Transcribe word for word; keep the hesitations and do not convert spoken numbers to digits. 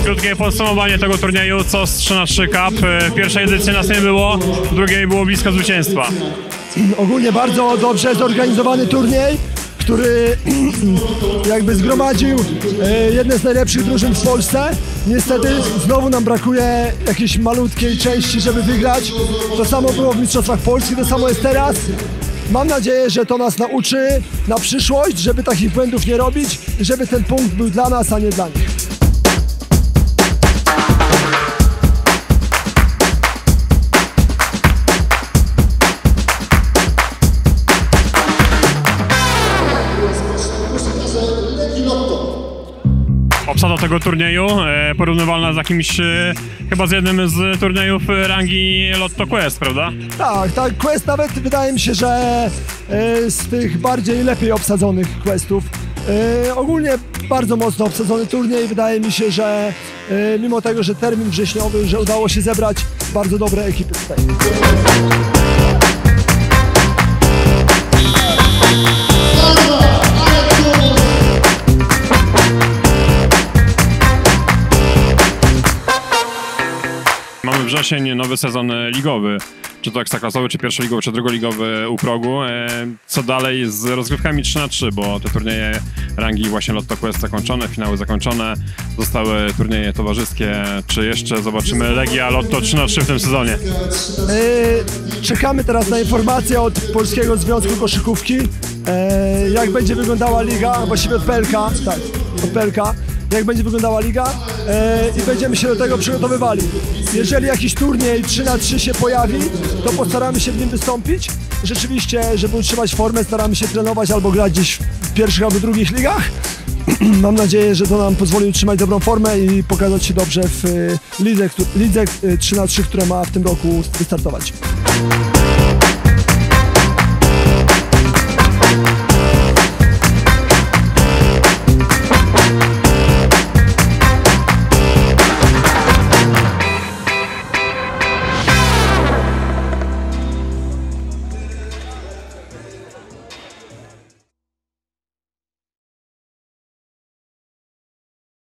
Krótkie podsumowanie tego turnieju, co z trzy na trzy Cup. W pierwszej edycji nas nie było, w drugiej było blisko zwycięstwa. Ogólnie bardzo dobrze zorganizowany turniej, który jakby zgromadził jedne z najlepszych drużyn w Polsce. Niestety znowu nam brakuje jakiejś malutkiej części, żeby wygrać. To samo było w Mistrzostwach Polski, to samo jest teraz. Mam nadzieję, że to nas nauczy na przyszłość, żeby takich błędów nie robić i żeby ten punkt był dla nas, a nie dla nich. Obsada tego turnieju e, porównywalna z jakimś, e, chyba z jednym z turniejów rangi Lotto Quest, prawda? Tak, tak, Quest nawet wydaje mi się, że e, z tych bardziej lepiej obsadzonych Questów. E, ogólnie bardzo mocno obsadzony turniej, wydaje mi się, że e, mimo tego, że termin wrześniowy, że udało się zebrać bardzo dobre ekipy tutaj. Mamy wrzesień, nowy sezon ligowy, czy to ekstraklasowy, czy pierwszoligowy, czy drugoligowy u progu. Co dalej z rozgrywkami trzy na trzy, bo te turnieje rangi właśnie Lotto Quest zakończone, finały zakończone, zostały turnieje towarzyskie. Czy jeszcze zobaczymy Legia Lotto trzy na trzy w tym sezonie? Yy, czekamy teraz na informacje od Polskiego Związku Koszykówki, yy, jak będzie wyglądała liga, właściwie od P L K, tak, od P L K. Jak będzie wyglądała liga e, i będziemy się do tego przygotowywali. Jeżeli jakiś turniej trzy na trzy się pojawi, to postaramy się w nim wystąpić. Rzeczywiście, żeby utrzymać formę, staramy się trenować albo grać gdzieś w pierwszych albo drugich ligach. Mam nadzieję, że to nam pozwoli utrzymać dobrą formę i pokazać się dobrze w lidze, lidze trzy na trzy, która ma w tym roku wystartować.